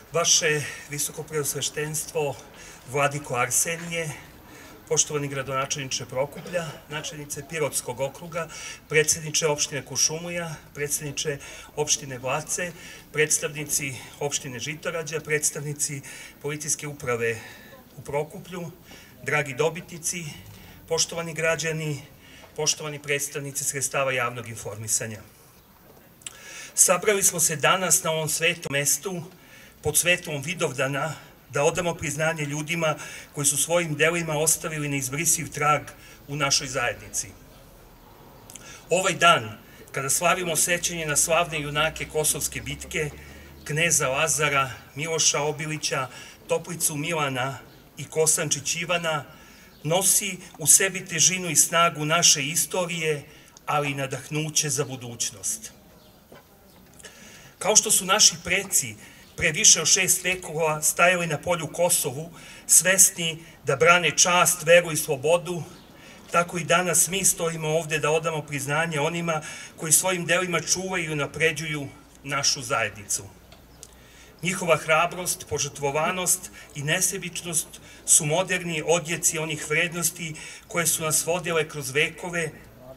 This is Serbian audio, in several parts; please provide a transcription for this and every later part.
Vaše visokopreosveštenstvo, vladiko Arsenije, poštovani gradonačelniče Prokuplja, načelnice Pirotskog okruga, predsjedniče opštine Kuršumlija, predsjedniče opštine Blace, predstavnici opštine Žitorađa, predstavnici policijske uprave u Prokuplju, dragi dobitnici, poštovani građani, poštovani predstavnici sredstava javnog informisanja. Sabrali smo se danas na ovom svetom mestu, pod svetlom Vidovdana, da odamo priznanje ljudima koji su svojim delima ostavili neizbrisiv trag u našoj zajednici. Ovaj dan, kada slavimo sećanje na slavne junake Kosovske bitke, kneza Lazara, Miloša Obilića, Toplicu Milana i Kosančić Ivana, nosi u sebi težinu i snagu naše istorije, ali i nadahnuće za budućnost. Kao što su naši preci pre više od 6 vekova stajali na polju Kosovu, svesni da brane čast, veru i slobodu, tako i danas mi stojimo ovde da odamo priznanje onima koji svojim delima čuvaju i unapređuju našu zajednicu. Njihova hrabrost, požrtvovanost i nesebičnost su moderni odjeci onih vrednosti koje su nas vodile kroz vekove.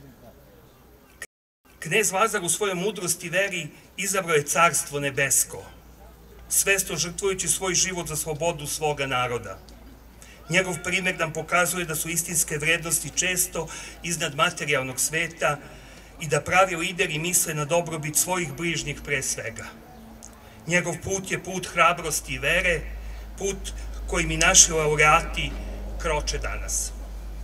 Knez Lazar u svojoj mudrosti veri izabrao je carstvo nebesko, svesno žrtvujući svoj život za slobodu svoga naroda. Njegov primjer nam pokazuje da su istinske vrednosti često iznad materijalnog sveta i da pravi lideri misle na dobrobit svojih bližnjih pre svega. Njegov put je put hrabrosti i vere, put kojim i naši laureati kroče danas.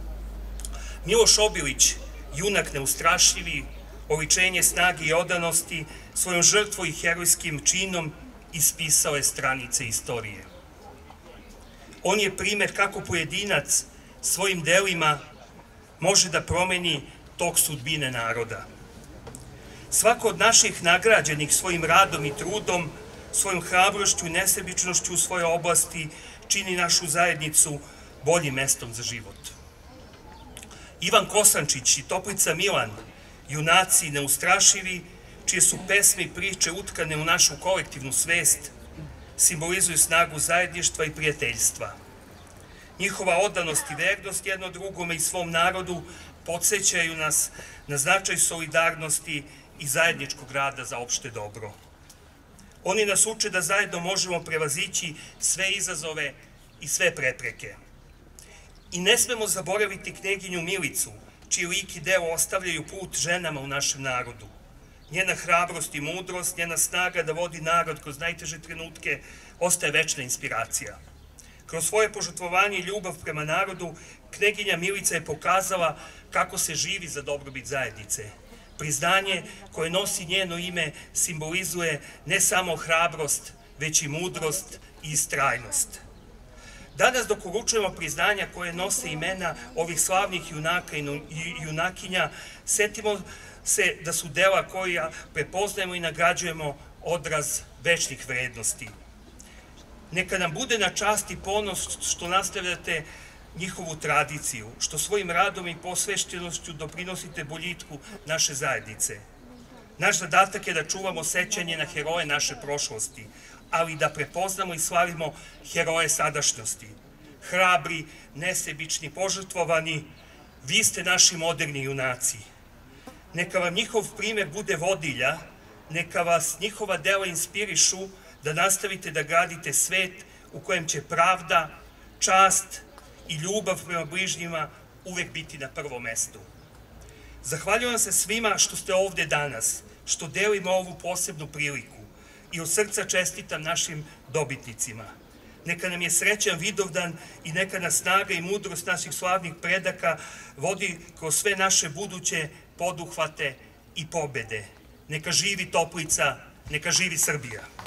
Miloš Obilić, junak neustrašivi, oličenje snage i odanosti, svojom žrtvom i herojskim činom ispisao je stranice istorije. On je primjer kako pojedinac svojim delima može da promeni tok sudbine naroda. Svako od naših nagrađenih svojim radom i trudom, svojom hrabrošću i nesebičnošću u svojoj oblasti čini našu zajednicu boljim mestom za život. Ivan Kosančić i Toplica Milan, junaci neustrašivi, čije su pesme i priče utkane u našu kolektivnu svest, simbolizuju snagu zajedništva i prijateljstva. Njihova odanost i vernost jedno drugome i svom narodu podsjećaju nas na značaj solidarnosti i zajedničkog rada za opšte dobro. Oni nas uče da zajedno možemo prevazići sve izazove i sve prepreke. I ne smemo zaboraviti kneginju Milicu, čiji lik i delo ostavljaju put ženama u našem narodu. Njena hrabrost i mudrost, njena snaga da vodi narod kroz najteže trenutke ostaje večna inspiracija. Kroz svoje požrtvovanje i ljubav prema narodu, kneginja Milica je pokazala kako se živi za dobrobit zajednice. Priznanje koje nosi njeno ime simbolizuje ne samo hrabrost, već i mudrost i istrajnost. Danas dok uručujemo priznanja koje nose imena ovih slavnih junaka i junakinja, setimo se da su dela koja prepoznajemo i nagrađujemo odraz večnih vrednosti. Neka nam bude na čast i ponos što nastavljate njihovu tradiciju, što svojim radom i posveštenošću doprinosite boljitku naše zajednice. Naš zadatak je da čuvamo sećanje na heroje naše prošlosti, ali da prepoznamo i slavimo heroje sadašnjosti. Hrabri, nesebični, požrtvovani, vi ste naši moderni junaci. Neka vam njihov primjer bude vodilja, neka vas njihova dela inspirišu da nastavite da gradite svet u kojem će pravda, čast i ljubav prema bližnjima uvek biti na prvom mestu. Zahvaljujem se svima što ste ovde danas, što delimo ovu posebnu priliku i od srca čestitam našim dobitnicima. Neka nam je srećan Vidovdan i neka nas snaga i mudrost naših slavnih predaka vodi kroz sve naše buduće poduhvate i pobede. Neka živi Toplica, neka živi Srbija.